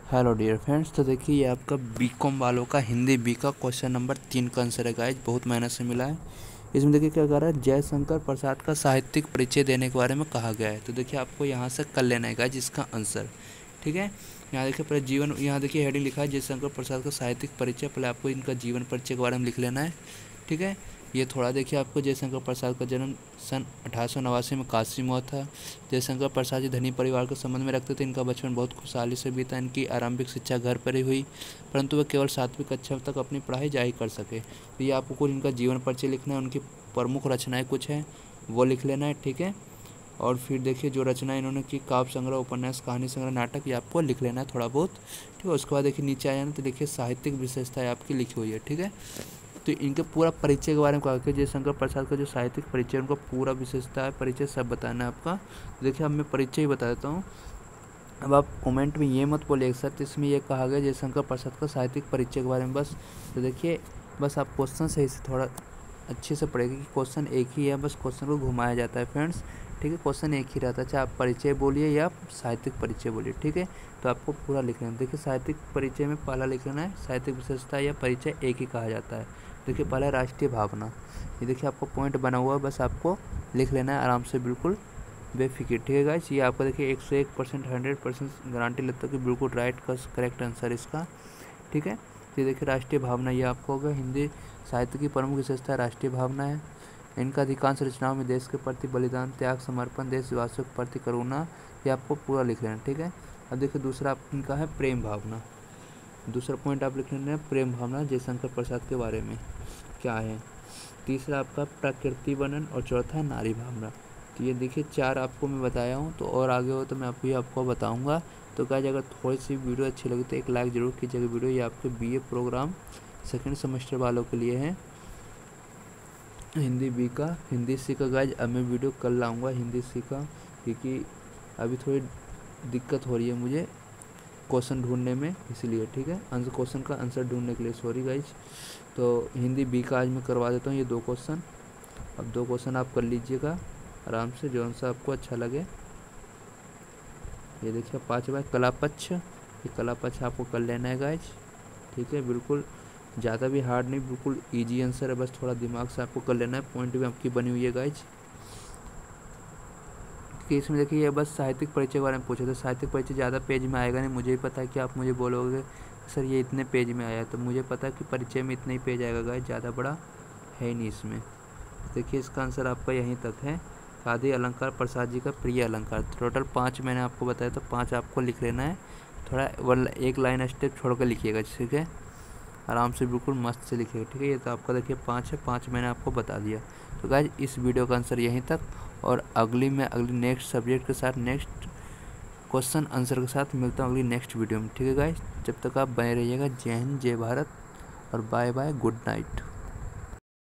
Hello dear friends. तो देखिए ये आपका बीकॉम वालों का हिंदी बी का क्वेश्चन नंबर 3 का आंसर है गाइज। बहुत मेहनत से मिला है। इसमें देखिए क्या कह रहा है, जयशंकर प्रसाद का साहित्यिक परिचय देने के बारे में कहा गया है। तो देखिए आपको यहाँ से कर लेना है गाइज इसका आंसर। ठीक है, यहाँ देखिए पहले जीवन, यहाँ देखिए हेडिंग लिखा है जयशंकर प्रसाद का साहित्यिक परिचय। पहले आपको इनका जीवन परिचय के बारे में लिख लेना है। ठीक है, ये थोड़ा देखिए आपको जयशंकर प्रसाद का जन्म सन 1889 में काशी में हुआ था। जयशंकर प्रसाद जी धनी परिवार के संबंध में रखते थे। इनका बचपन बहुत खुशहाली से बीता। इनकी आरंभिक शिक्षा घर पर ही हुई, परंतु वे केवल 7वीं कक्षा तक अपनी पढ़ाई जारी कर सके। तो ये आपको कुछ इनका जीवन परिचय लिखना है। उनकी प्रमुख रचनाएँ कुछ हैं वो लिख लेना है। ठीक है, और फिर देखिए जो रचना इन्होंने की, काव्य संग्रह, उपन्यास, कहानी संग्रह, नाटक, ये आपको लिख लेना है थोड़ा बहुत। ठीक है, उसके बाद देखिए नीचे आ जाना तो देखिए साहित्यिक विशेषताएं आपकी लिखी हुई है। ठीक है, तो इनके पूरा परिचय के बारे में कहा कि जयशंकर प्रसाद का जो साहित्यिक परिचय, उनका पूरा विशेषता है, परिचय सब बताना है आपका। देखिए अब मैं परिचय ही बता देता हूँ। अब आप कमेंट में ये मत बोलिए सर इसमें ये कहा गया जयशंकर प्रसाद का साहित्यिक परिचय के बारे में बस। तो देखिए बस आप क्वेश्चन सही से थोड़ा अच्छे से पढ़ेंगे कि क्वेश्चन एक ही है, बस क्वेश्चन को घुमाया जाता है फ्रेंड्स। ठीक है, क्वेश्चन एक ही रहता है, चाहे आप परिचय बोलिए या साहित्यिक परिचय बोलिए। ठीक है, तो आपको पूरा लिख लेना। देखिए साहित्यिक परिचय में पहला लिख लेना है साहित्यिक विशेषता या परिचय एक ही कहा जाता है। देखिए पहला राष्ट्रीय भावना, ये देखिए आपको पॉइंट बना हुआ है, बस आपको लिख लेना है आराम से, बिल्कुल बेफिक्र। ठीक है गाइस, ये आपका देखिए 101% 100% गारंटी लेता हूँ कि बिल्कुल राइट का करेक्ट आंसर इसका। ठीक है, ये देखिए राष्ट्रीय भावना, ये आपको होगा हिंदी साहित्य की प्रमुख विशेषता राष्ट्रीय भावना है। इनका अधिकांश रचनाओं में देश के प्रति बलिदान, त्याग, समर्पण, देशवासियों के प्रति करुणा, ये आपको पूरा लिख लेना। ठीक है, अब देखिए दूसरा इनका है प्रेम भावना। दूसरा पॉइंट आप लिख लेना है प्रेम भावना जयशंकर प्रसाद के बारे में क्या है। तीसरा आपका प्रकृति वर्णन और चौथा नारी भावना। तो ये देखिए 4 आपको मैं बताया हूँ, तो और आगे हो तो मैं आपको बताऊँगा। तो गाइस अगर थोड़ी सी वीडियो अच्छी लगी तो एक लाइक ज़रूर कीजिएगा वीडियो। ये आपके बीए प्रोग्राम सेकेंड सेमेस्टर वालों के लिए है, हिंदी बी का, हिंदी सी का। गाइस अब मैं वीडियो कल लाऊँगा हिंदी सी का, क्योंकि अभी थोड़ी दिक्कत हो रही है मुझे क्वेश्चन ढूंढने में, इसलिए। ठीक है, आंसर क्वेश्चन का आंसर ढूंढने के लिए सॉरी गाइज। तो हिंदी बी का आज मैं करवा देता हूँ ये 2 क्वेश्चन। अब 2 क्वेश्चन आप कर लीजिएगा आराम से, जो सा आपको अच्छा लगे। ये देखिए 5वां कलापक्ष, ये कलापक्ष आपको कर लेना है गाइज। ठीक है, बिल्कुल ज़्यादा भी हार्ड नहीं, बिल्कुल ईजी आंसर है, बस थोड़ा दिमाग से आपको कर लेना है। पॉइंट भी आपकी बनी हुई है गाइज। कि इसमें देखिए ये बस साहित्यिक परिचय के बारे में पूछा था। साहित्यिक परिचय ज़्यादा पेज में आएगा नहीं, मुझे भी पता है कि आप मुझे बोलोगे सर ये इतने पेज में आया, तो मुझे पता है कि परिचय में इतना ही पेज आएगा गाइस, ज़्यादा बड़ा है नहीं इसमें। देखिए इसका आंसर आपका यहीं तक है, आदि अलंकार प्रसाद जी का प्रिय अलंकार। टोटल 5 मैंने आपको बताया, तो 5 आपको लिख लेना है। थोड़ा एक लाइन स्टेप छोड़ कर लिखिएगा, ठीक है, आराम से बिल्कुल मस्त से लिखिएगा। ठीक है, ये तो आपका देखिए 5 है, 5 मैंने आपको बता दिया। तो गाइस इस वीडियो का आंसर यहीं तक, और अगली नेक्स्ट सब्जेक्ट के साथ, नेक्स्ट क्वेश्चन आंसर के साथ मिलता हूँ अगली नेक्स्ट वीडियो में। ठीक है गाइस, जब तक आप बने रहिएगा। जय हिंद, जय भारत, और बाय बाय, गुड नाइट।